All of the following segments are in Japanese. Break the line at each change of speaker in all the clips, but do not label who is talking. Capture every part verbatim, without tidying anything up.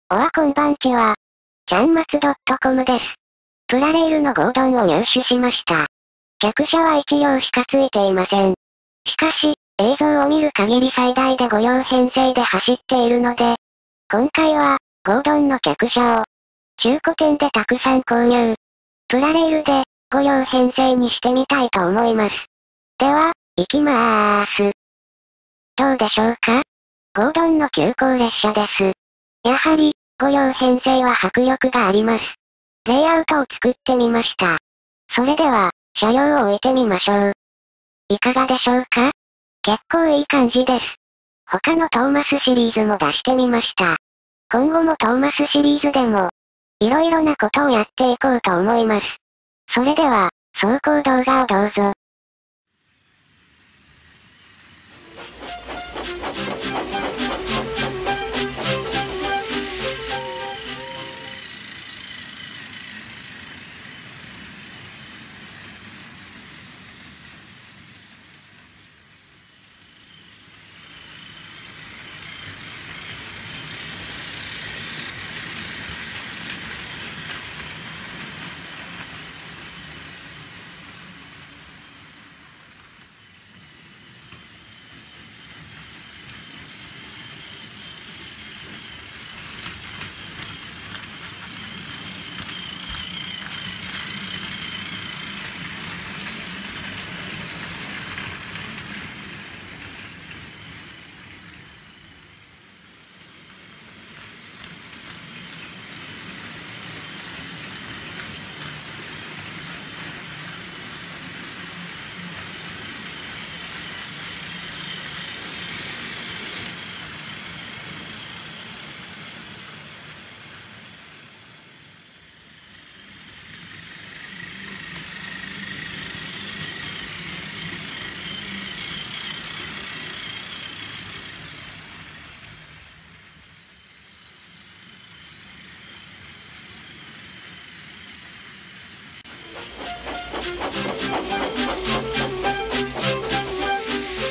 おはこんばんちは。ちゃんまつ .com です。プラレールのゴードンを入手しました。客車はいち両しかついていません。しかし、映像を見る限り最大でご両編成で走っているので、今回は、ゴードンの客車を、中古店でたくさん購入。プラレールで、ご両編成にしてみたいと思います。では、行きまーす。どうでしょうか？ゴードンの急行列車です。やはり、ご両編成は迫力があります。レイアウトを作ってみました。それでは、車両を置いてみましょう。いかがでしょうか？結構いい感じです。他のトーマスシリーズも出してみました。今後もトーマスシリーズでも、いろいろなことをやっていこうと思います。それでは、走行動画をどうぞ。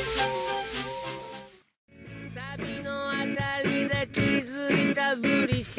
サビのあたりで気づいたふりし